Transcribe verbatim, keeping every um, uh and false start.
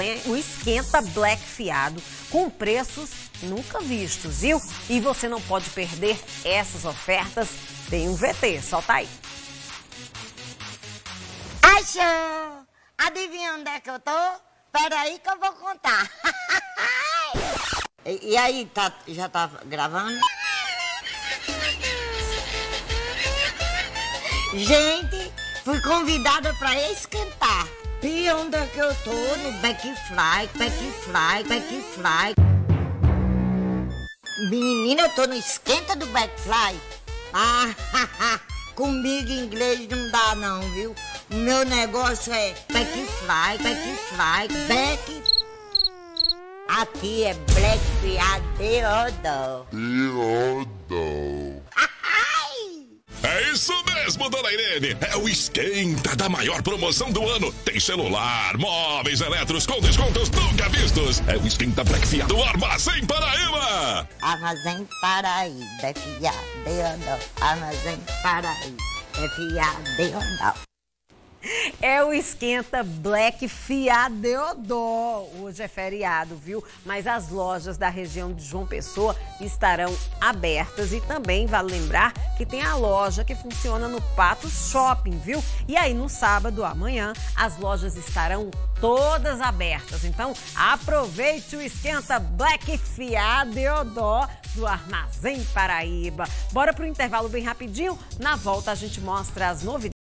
o Esquenta Black Fiado com preços nunca vistos, viu? E você não pode perder essas ofertas. Tem um V T, solta aí. Achou! Adivinha onde é que eu tô? Peraí que eu vou contar. e, e aí, tá, já tá gravando? Gente, fui convidada pra esquentar. E onde é que eu tô? No Backfly, Backfly, Backfly. Menina, eu tô no esquenta do Backfly. Ah, comigo inglês não dá não, viu? O meu negócio é Backfly, Backfly, Back... Aqui é Black Fiado. Fiado. É isso mesmo, dona Irene. É o esquenta da maior promoção do ano. Tem celular, móveis elétricos com descontos nunca vistos. É o esquenta Black Fiado Armazém Paraíba. Armazém Paraíba, é fiado, Armazém Paraíba, é fiado. É o Esquenta Black Fiado. Hoje é feriado, viu? Mas as lojas da região de João Pessoa estarão abertas e também vale lembrar que tem a loja que funciona no Patos Shopping, viu? E aí no sábado, amanhã, as lojas estarão todas abertas. Então aproveite o Esquenta Black Fiado do Armazém Paraíba. Bora pro intervalo bem rapidinho. Na volta a gente mostra as novidades.